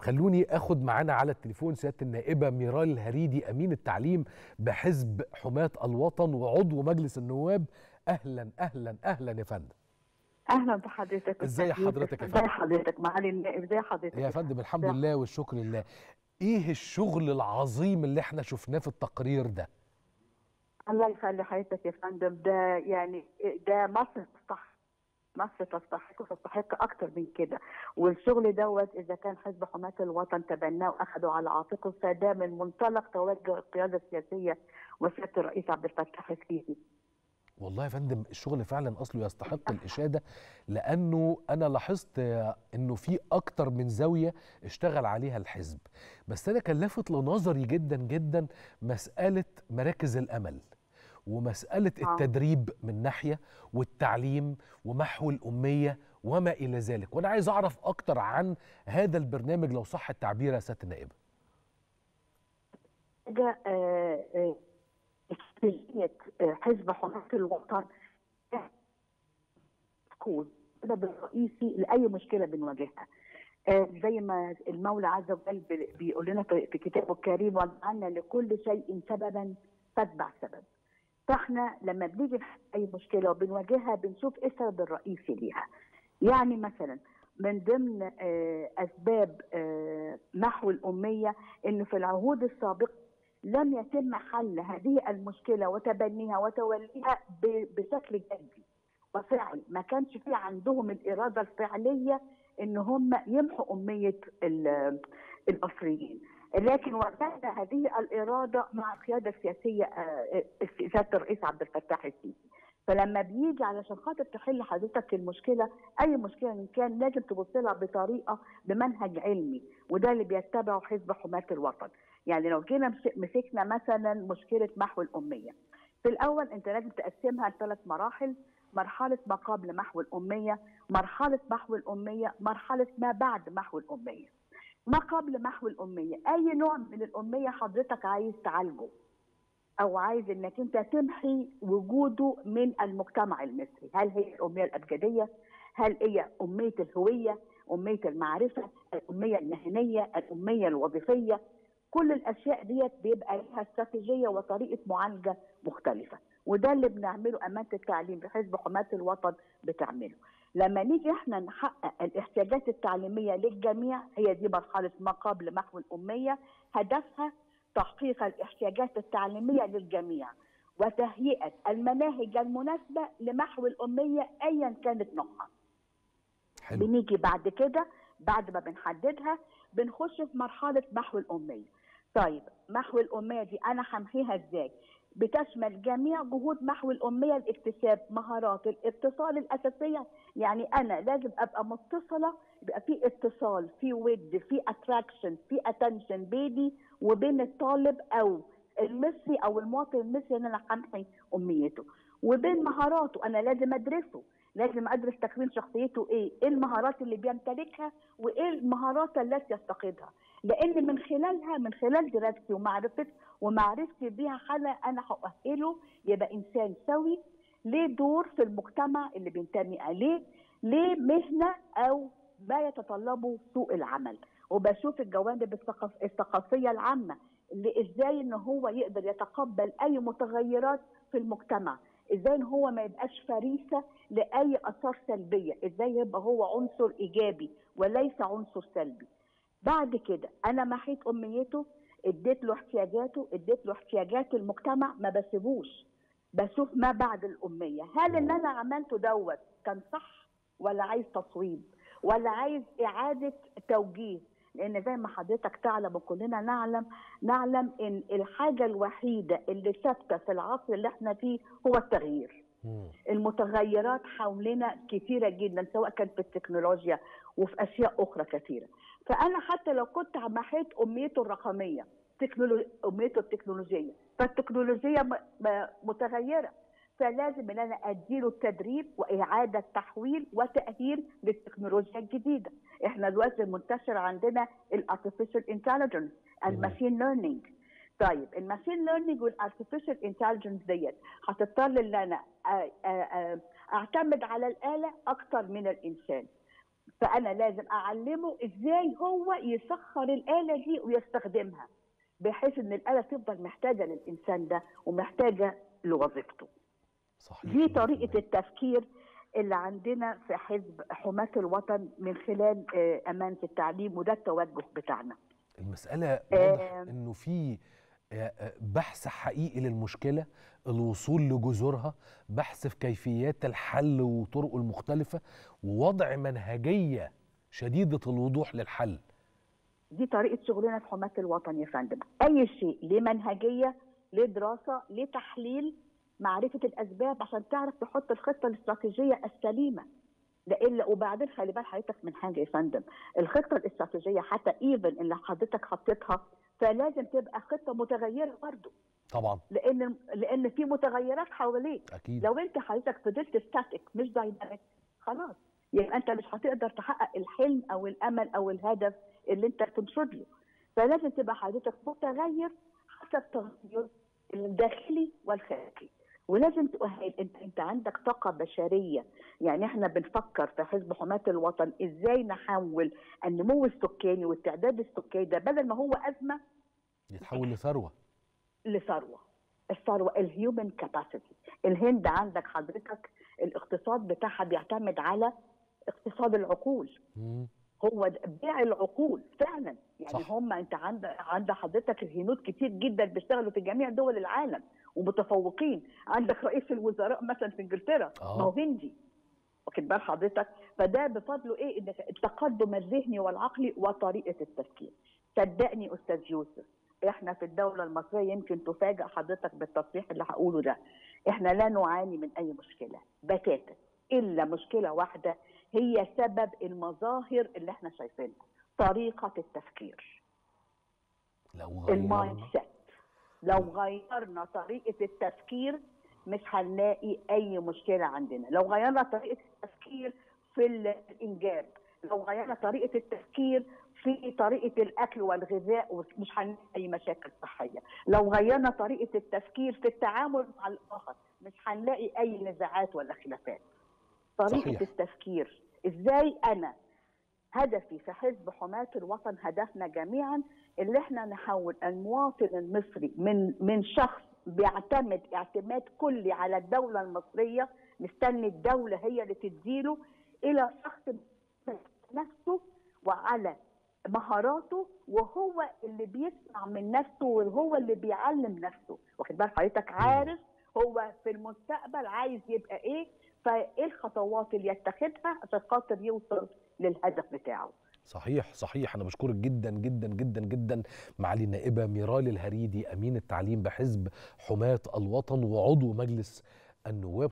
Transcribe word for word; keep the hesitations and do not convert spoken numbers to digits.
خلوني اخد معانا على التليفون سياده النائبه ميرال الهريدي امين التعليم بحزب حماة الوطن وعضو مجلس النواب. اهلا اهلا اهلا يا فندم. اهلا بحضرتك. ازي حضرتك يا فندم؟ ازي حضرتك معالي النائب؟ ازي حضرتك يا فندم؟ الحمد لله والشكر لله. ايه الشغل العظيم اللي احنا شفناه في التقرير ده؟ الله يخلي حضرتك يا فندم. ده يعني ده مصر تستحق، مصر تستحق وتستحق اكتر من كده. والشغل دوت اذا كان حزب حماة الوطن تبناه واخده على عاتقه فده من منطلق توجه القياده السياسيه وسياده الرئيس عبد الفتاح السيسي. والله يا فندم الشغل فعلا اصله يستحق الاشاده، لانه انا لاحظت انه في اكتر من زاويه اشتغل عليها الحزب. بس انا كان لافت لنظري جدا جدا مساله مراكز الامل ومساله التدريب من ناحيه والتعليم ومحو الاميه وما الى ذلك، وانا عايز اعرف اكتر عن هذا البرنامج لو صح التعبير يا سياده النائبه. حاجه استراتيجيه حزب حماة الوطن تكون السبب الرئيسي لاي مشكله بنواجهها. زي ما المولى عز وجل بيقول لنا في كتابه الكريم: وجعلنا لكل شيء سببا فاتبع سبب. فاحنا لما بنيجي اي مشكله وبنواجهها بنشوف ايه السبب الرئيسي ليها. يعني مثلا من ضمن اسباب محو الاميه انه في العهود السابقه لم يتم حل هذه المشكله وتبنيها وتوليها بشكل جدي وفعل. ما كانش في عندهم الاراده الفعليه ان هم يمحوا اميه المصريين، لكن وجدنا هذه الاراده مع القياده السياسيه سياده الرئيس عبد الفتاح السيسي. فلما بيجي علشان خاطر تحل حضرتك المشكله، اي مشكله ان كان لازم تبص لها بطريقه بمنهج علمي، وده اللي بيتبعه حزب حماة الوطن. يعني لو جينا مسكنا مثلا مشكله محو الاميه، في الاول انت لازم تقسمها لثلاث مراحل: مرحله ما قبل محو الاميه، مرحله محو الاميه، مرحله ما بعد محو الاميه. ما قبل محو الاميه اي نوع من الاميه حضرتك عايز تعالجه او عايز انك انت تمحي وجوده من المجتمع المصري. هل هي الاميه الابجديه؟ هل هي اميه الهويه؟ اميه المعرفه؟ الاميه المهنيه؟ الاميه الوظيفيه؟ كل الاشياء ديت بيبقى لها استراتيجيه وطريقه معالجه مختلفه، وده اللي بنعمله امانه التعليم بحزب حماة الوطن بتعمله. لما نيجي احنا نحقق الاحتياجات التعليميه للجميع، هي دي مرحله ما قبل محو الاميه. هدفها تحقيق الاحتياجات التعليميه للجميع وتهيئه المناهج المناسبه لمحو الاميه ايا كانت نوعها. حلو. بنيجي بعد كده بعد ما بنحددها بنخش في مرحله محو الاميه. طيب محو الاميه دي انا همحيها ازاي؟ بتشمل جميع جهود محو الاميه لاكتساب مهارات الاتصال الاساسيه. يعني انا لازم ابقى متصله، يبقى في اتصال، في ود، في اتراكشن، في اتنشن بيني وبين الطالب او المصري او المواطن المصري ان انا همحي اميته، وبين مهاراته. انا لازم ادرسه، لازم ادرس تكوين شخصيته، ايه ايه المهارات اللي بيمتلكها وايه المهارات التي يفتقدها، لان من خلالها من خلال دراستي ومعرفتي ومعرفتي بيها انا انا هؤهله يبقى انسان سوي ليه دور في المجتمع اللي بينتمي اليه، ليه مهنه او ما يتطلبه سوق العمل. وبشوف الجوانب الثقاف الثقافيه العامه اللي ازاي ان هو يقدر يتقبل اي متغيرات في المجتمع، ازاي ان هو ما يبقاش فريسه لاي اثار سلبيه، ازاي يبقى هو عنصر ايجابي وليس عنصر سلبي. بعد كده انا محيت اميته، اديت له احتياجاته، اديت له احتياجات المجتمع، ما بسيبوش، بشوف ما بعد الاميه. هل اللي انا عملته دوت كان صح ولا عايز تصويب ولا عايز اعاده توجيه؟ لان زي ما حضرتك تعلم وكلنا نعلم نعلم ان الحاجه الوحيده اللي ثابته في العصر اللي احنا فيه هو التغيير. المتغيرات حولنا كثيره جدا، سواء كانت في التكنولوجيا وفي اشياء اخرى كثيره. فانا حتى لو كنت محيت اميته الرقميه، تكنولو... اميته التكنولوجيه، فالتكنولوجيا م... م... متغيره، فلازم ان انا اديله التدريب واعاده تحويل وتاهيل للتكنولوجيا الجديده. احنا دلوقتي منتشر عندنا الارتفيشال انتليجنس، الماشين ليرنينج. طيب الماشين ليرنينج والارتفيشال انتليجنس ديت هتضطر ان انا اعتمد على الاله اكتر من الانسان. فانا لازم اعلمه ازاي هو يسخر الاله دي ويستخدمها، بحيث ان الاله تفضل محتاجه للانسان ده ومحتاجه لوظيفته. صحيح دي مية في طريقه المية. التفكير اللي عندنا في حزب حماة الوطن من خلال آه، امانه التعليم، وده التوجه بتاعنا. المسألة واضح آه، انه في آه، آه، بحث حقيقي للمشكلة، الوصول لجذورها، بحث في كيفيات الحل وطرقه المختلفة، ووضع منهجية شديدة الوضوح للحل. دي طريقه شغلنا في حماة الوطن يا فندم. اي شيء ليه منهجيه، ليه دراسه، ليه تحليل، معرفه الاسباب عشان تعرف تحط الخطه الاستراتيجيه السليمه. لان وبعدين خلي بال حضرتك من حاجه يا فندم، الخطه الاستراتيجيه حتى ايفن اللي حضرتك حطيتها فلازم تبقى خطه متغيره برضه، طبعا. لان لان في متغيرات حواليك. اكيد. لو انت حضرتك فضلت ستاتيك مش دايناميك خلاص يبقى انت مش هتقدر تحقق الحلم او الامل او الهدف اللي انت بتنشد له. فلازم تبقى حضرتك متغير حسب التغير الداخلي والخارجي. ولازم تؤهل، انت انت عندك طاقه بشريه. يعني احنا بنفكر في حزب حماة الوطن ازاي نحول النمو السكاني والتعداد السكاني ده بدل ما هو ازمه يتحول لثروة. لثروه. الثروه الهيومن كاباسيتي. الهند عندك حضرتك الاقتصاد بتاعها بيعتمد على اقتصاد العقول. مم. هو ده بيع العقول فعلا. يعني صح. هم انت عند عند حضرتك الهنود كتير جدا بيشتغلوا في جميع دول العالم ومتفوقين. عندك رئيس الوزراء مثلا في انجلترا ما هو اه. هندي، واخد بال حضرتك؟ فده بفضله ايه؟ ان التقدم الذهني والعقلي وطريقه التفكير. صدقني استاذ يوسف، احنا في الدوله المصريه يمكن تفاجئ حضرتك بالتصريح اللي هقوله ده، احنا لا نعاني من اي مشكله بتاتا الا مشكله واحده هي سبب المظاهر اللي احنا شايفينها، طريقه التفكير، لو المايند غيرنا. سيت. لو غيرنا طريقه التفكير مش هنلاقي اي مشكله عندنا. لو غيرنا طريقه التفكير في الانجاب، لو غيرنا طريقه التفكير في طريقه الاكل والغذاء مش هنلاقي اي مشاكل صحيه. لو غيرنا طريقه التفكير في التعامل مع الاخر مش هنلاقي اي نزاعات ولا خلافات. طريقه صحيح. التفكير ازاي انا هدفي في حزب حماة الوطن، هدفنا جميعا اللي احنا نحول المواطن المصري من من شخص بيعتمد اعتماد كلي على الدولة المصرية، مستني الدولة هي اللي تديله، الى شخص نفسه وعلى مهاراته وهو اللي بيسمع من نفسه وهو اللي بيعلم نفسه. واخد بال حضرتك؟ عارف هو في المستقبل عايز يبقى ايه، فايه الخطوات اللي يتخذها عشان خاطر يوصل للهدف بتاعه. صحيح صحيح. أنا بشكرك جدا جدا جدا جدا معالي النائبة ميرال الهريدي، أمين التعليم بحزب حماة الوطن وعضو مجلس النواب.